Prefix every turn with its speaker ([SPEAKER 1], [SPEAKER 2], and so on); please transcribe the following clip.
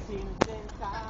[SPEAKER 1] สิ้นเส้นทาง